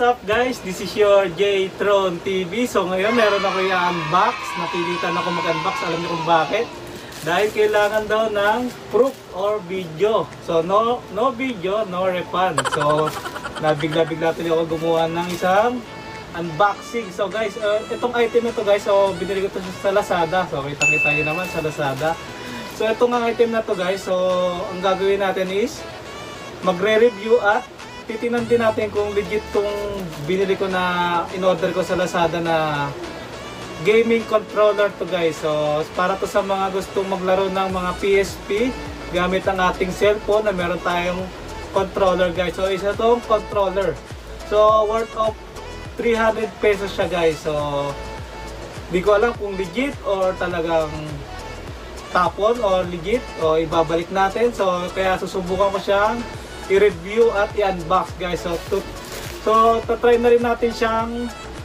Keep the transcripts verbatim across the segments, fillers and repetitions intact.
what's up guys? This is your J-Tron T V. So ngayon meron ako yung unbox. Napilitan ako mag-unbox. Alam niyo kung bakit? Dahil kailangan daw ng proof or video. So no no video, no refund. So nabigla-bigla tuloy ako gumawa ng isang unboxing. So guys, uh, itong item na to guys, so binili ko to sa Lazada. So kita-kita niyo naman sa Lazada. So itong item na to guys, so ang gagawin natin is magre-review at titinan din natin kung legit tong binili ko na in-order ko sa Lazada na gaming controller to guys. So para to sa mga gustong maglaro ng mga P S P gamit ang ating cellphone na meron tayong controller guys. So isa tong controller. So worth of three hundred pesos siya guys. So di ko alam kung legit or talagang tapon or legit o ibabalik natin. So kaya susubukan ko siyang i-review at i-unbox guys. So, to, so tatry na rin natin siyang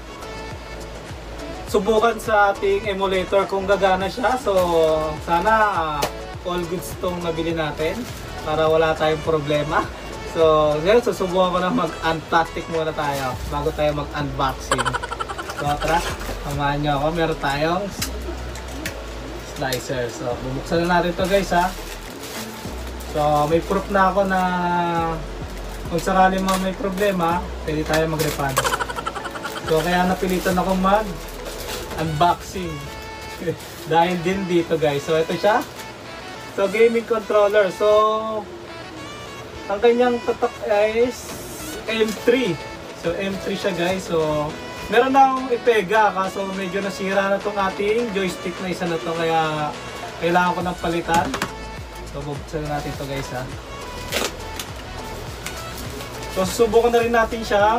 subukan sa ating emulator kung gagana siya. So sana uh, all goods itong nabili natin para wala tayong problema. So ngayon susubukan ko na mag-unplastic muna tayo bago tayo mag-unboxing. So tara, samahan nyo ako. Meron tayong slicer. So bubuksan na natin ito guys ha. So may proof na ako na kung sakali mo may problema, pwede tayo mag-refund. So kaya napilitan ako mag-unboxing dahil din dito guys. So ito siya. So gaming controller. So ang kanyang tatak is M three. So M three siya guys. So meron na akong ipega kaso medyo nasira na tong ating joystick na isa na to, kaya kailangan ko ng palitan. So bubuksan na natin ito guys ha. So susubukan na rin natin siyang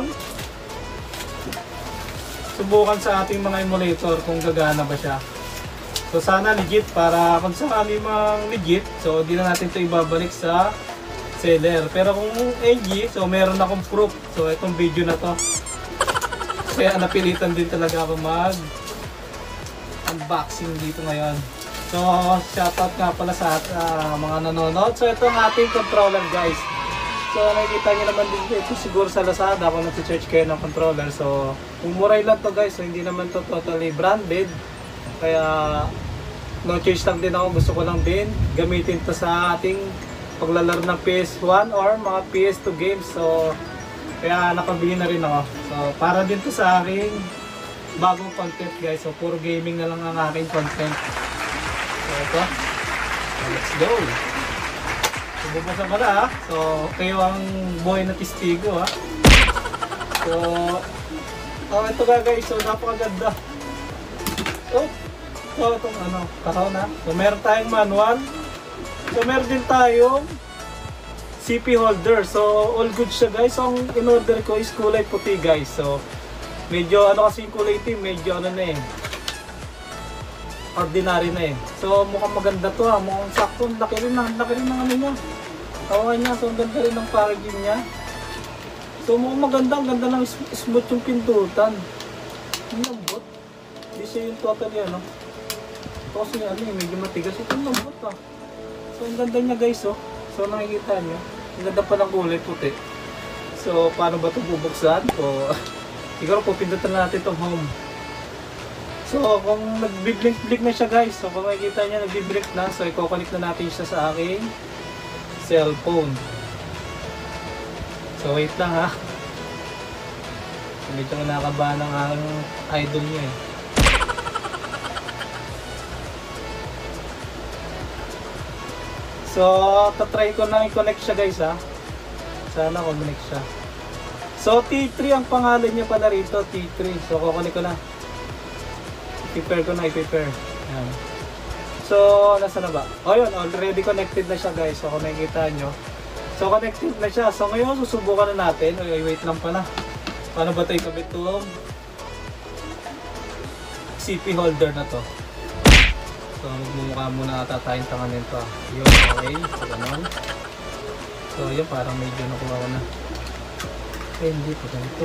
subukan sa ating mga emulator kung gagana ba siya. So sana legit, para kung sakali mang legit, so hindi na natin ito ibabalik sa seller. Pero kung N G, so meron akong proof. So itong video na to, kaya napilitan din talaga ako mag unboxing dito ngayon. So, shoutout nga pala sa uh, mga nanonood. So, ito ang ating controller guys. So, nakikita nyo naman din ito siguro sa Lazada kung nag-search kayo ng controller. So, umuray lang to guys. So, hindi naman to totally branded. Kaya, no choice lang din ako. Gusto ko lang din gamitin to sa ating paglalaro ng P S one or mga P S two games. So, kaya nakabili na rin ako. So, para din to sa aking bagong content guys. So, puro gaming na lang ang aking content. So ito, so, let's go. So bubuksan ko na ha. So kayo ang boy na testigo ha. So oh, ito nga guys, so napakaganda. Oh, so itong ano, kakaw na. So meron tayong manual. So meron din tayong C P holder. So all good siya guys. So ang in-order ko is kulay puti guys. So medyo ano kasi yung kulay itim, medyo ano na eh, ordinary na eh. So mukhang maganda to ha, mukhang sakto, laki rin na, laki rin ng ano niya, kawan niya. So ang ganda rin ng packaging niya. So mukhang maganda, ang ganda ng smooth yung pindutan. Ang lambot, hindi siya yung total yan no. Ito kasi ano eh, medyo matigas. Ito ang lambot ha. So ang ganda niya guys oh. So nakikita niyo, ang ganda pa ng kulay puti. So paano ba ito bubuksan? So siguro pupindutan natin itong home. So kung nag-blink-blink na siya guys, so kung makikita niya nag-blink na, so i-connect na natin siya sa aking cellphone. So wait lang ha. Medyo nakakabahan ng ang idol niya eh. So tatry ko na i-connect siya guys ha. Sana connect siya. So T three ang pangalan niya pala rito, T three. So kukunik ko na. I-prepare ko na, i-prepare. Ayan. So, nasa na ba? O yun, already connected na siya guys. So, kung nakikita nyo. So, connected na siya. So, ngayon, susubukan na natin. Ay, wait lang pala. Paano ba tayo kabit itong C P holder na to? So, magmumukha muna ata tayong tangan nito. Yun, okay. So, ganun. So, yun, parang medyo nakuha ko na. Eh, hindi pa ganito.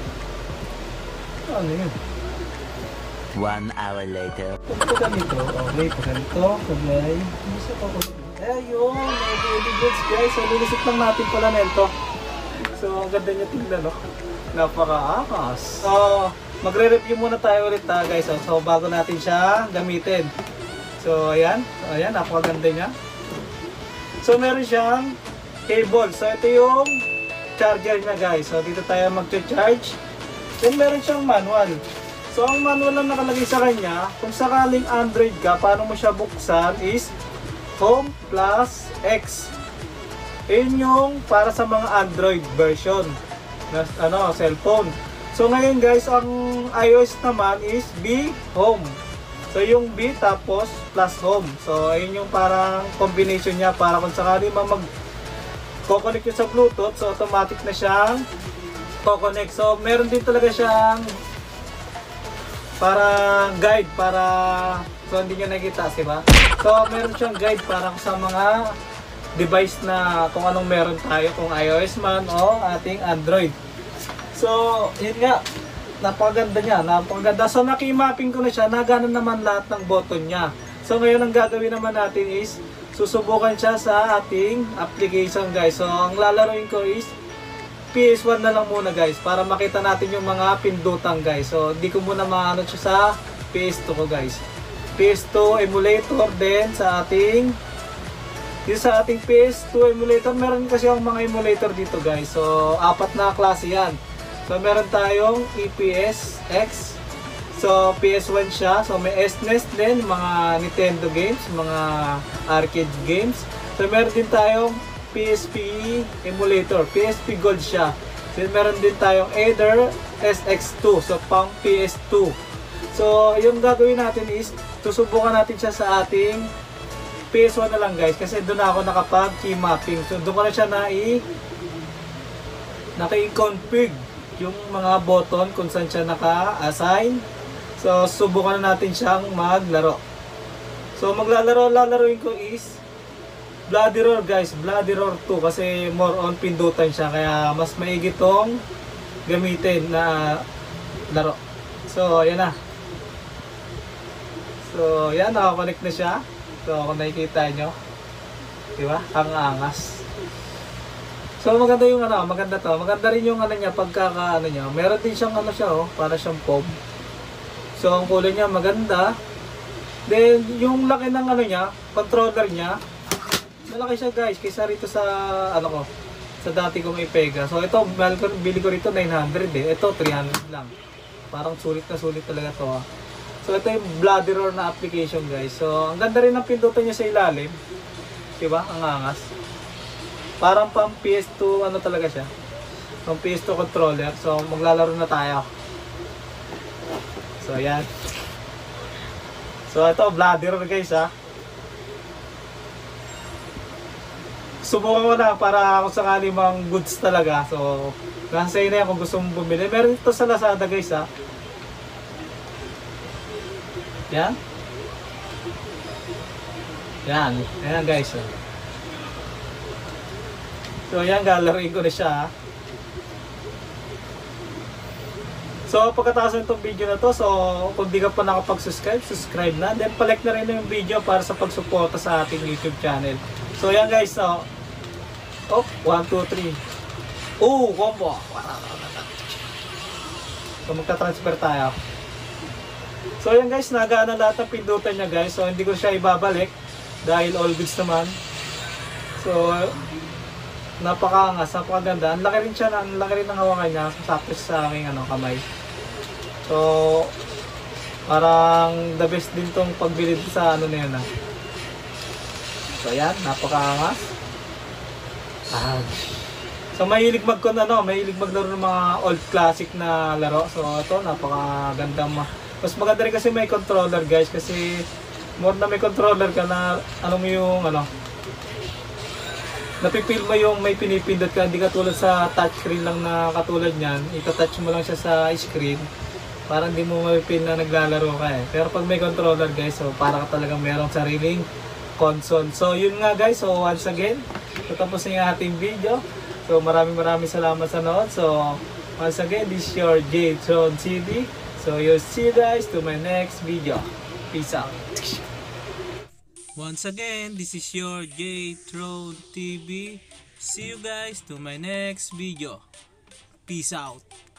Ano yun? One hour later. Ito ganito, okay, ito ganito, kulay. Ayun, medyo goods guys. So, lilisip lang natin pala nito. So, ang ganda niya tingnan, no? Napaka-akas. So, magre-review muna tayo ulit ha, guys. So, so, bago natin siya gamitin. So, ayan. So, ayan, napakaganda niya. So, meron siyang cable. So, ito yung charger niya, guys. So, dito tayo mag-charge. Then, meron siyang manual. So, ang manual na nakalagay sa kanya, kung sakaling Android ka, paano mo siya buksan is Home plus X. Yun yung para sa mga Android version na ano, cellphone. So ngayon guys, ang iOS naman is B Home. So yung B tapos plus Home. So ayun yung parang combination niya para kung sakali ma mag ko-connect yun sa Bluetooth, so automatic na siyang ko-connect. So meron din talaga siyang parang guide para so hindi nyo nakita, diba? So meron siyang guide para sa mga device na kung anong meron tayo, kung iOS man o ating Android. So yun nga, napakaganda niya, napakaganda. So naki-mapping ko na siya, nagana naman lahat ng button niya. So ngayon ang gagawin naman natin is susubukan siya sa ating application, guys. So ang lalaroin ko is P S one na lang muna, guys, para makita natin yung mga pindutan, guys. So hindi ko muna maano siya sa P S two ko, guys. P S two emulator din sa ating yung sa ating P S two emulator. Meron kasi yung mga emulator dito, guys. So apat na klase yan. So meron tayong E P S X. So P S one siya. So may S N E S din, mga Nintendo games, mga arcade games. So meron din tayong P S P emulator, P S P Gold siya. Then meron din tayong Aether S X two, so pang P S two. So yung gagawin natin is susubukan natin siya sa ating P S one na lang, guys, kasi doon ako nakapag key mapping. So doon ko na siya na i naka-config yung mga button kung saan siya naka-assign. So subukan na natin siyang maglaro. So maglalaro lalaroin ko is Bloody Roar, guys, Bloody Roar two, kasi more on pindutan siya, kaya mas maigi tong gamitin na laro. So ayan na. So yan, nakakonect na siya. So kung nakikita nyo, diba? Ang angas. So maganda yung ano, maganda to. Maganda rin yung ano niya, pagkaka ano niya. Meron din siyang ano siya, oh, para siyang foam. So ang kulay niya maganda. Then yung laki ng ano niya, controller niya, malaki siya, guys, kaysa rito sa ano ko, sa dati kong Ipega. So ito, bili ko rito nine hundred eh. Ito three hundred lang. Parang sulit na sulit talaga to, ah. So ito yung Bloody Roar na application, guys. So ang ganda rin ng pindutan niya sa ilalim. Diba? Ang angas. Parang pang P S two ano talaga siya. Pang P S two controller. So maglalaro na tayo. So ayan. So ito, Bloody Roar, guys, ha. Subukan ko na para kung sakali mang goods talaga. So nasa na yan kung gusto mong bumili. Meron ito sa Lazada, guys, ha. Yan. Yan. Ayan, guys. So yan, galarin ko na siya, ha. So pagkatapos nitong video na to, so kung di ka pa nakapag-subscribe, subscribe na. Then palike na rin yung video para sa pagsuporta sa ating YouTube channel. So yan, guys, so oh, one, two, three. Oh, combo. So magta-transfer tayo. So yan, guys, nagana lahat ng pindutan niya, guys. So hindi ko siya ibabalik dahil all goods naman. So napakaangas, napakaganda. Ang laki rin siya, ang laki rin ng hawakan niya. Sakto sa aking ano, kamay. So parang the best din tong pagbili sa ano na yun, ha. So yan, napakaangas. Ah. So mahilig mag ano, mahilig maglaro ng mga old classic na laro. So ito, napakaganda. Ma Mas maganda rin kasi may controller, guys, kasi more na may controller ka na ano mo yung ano, napipil mo yung may pinipindot ka, hindi katulad sa touchscreen lang na katulad niyan. Ita-touch mo lang siya sa screen, parang hindi mo mapipil na naglalaro ka, eh. Pero pag may controller, guys, so para ka talagang merong sariling console. So yun nga, guys, so once again, tapos na yung ating video. So maraming maraming salamat sa nood. So once again, this is your J-Tron T V. So you'll see you guys to my next video. Peace out. Once again, this is your J-Tron T V. See you guys to my next video. Peace out.